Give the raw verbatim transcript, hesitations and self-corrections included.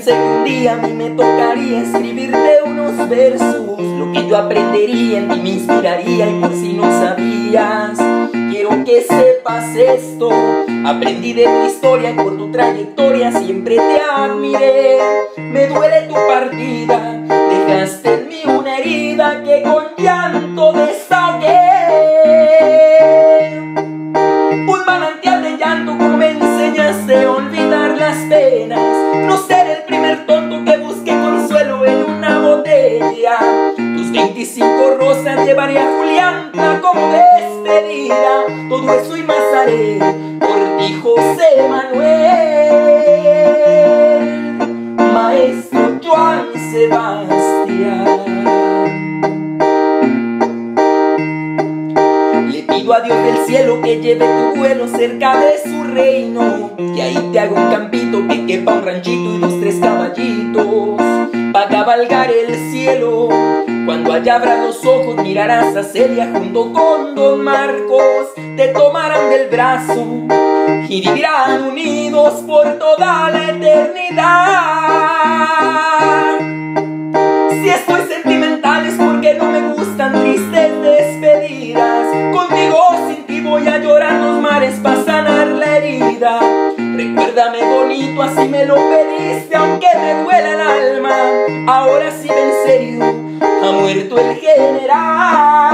Pensé que un día a mí me tocaría escribirte unos versos. Lo que yo aprendería en ti me inspiraría, y por si no sabías, quiero que sepas esto. Aprendí de tu historia y por tu trayectoria siempre te admiré. Me duele tu partida, dejaste en mí una herida que con llanto desahogué. Un manantial de llanto como me enseñaste a olvidar las penas. No seré el primer tonto que busque consuelo en una botella. Tus veinticinco rosas llevaré a Julianta como despedida. Todo eso y más haré por ti, José Manuel, maestro Joan Sebastián. Le pido a Dios del cielo que lleve tu vuelo cerca de su reino, que ahí te haga un campito, que quepa un ranchito y dos, tres caballitos pa' cabalgar el cielo. Cuando allá abras los ojos mirarás a Celia junto con Don Marcos. Te tomarán del brazo y vivirán unidos por toda la eternidad. Si estoy sentimental es porque no me gustan tristes despedidas. Contigo sin ti voy a llorar los mares para sanar la herida. Recuérdame bonito, así me lo pediste, aunque me duela el alma. Ahora sí, en serio, ha muerto el general.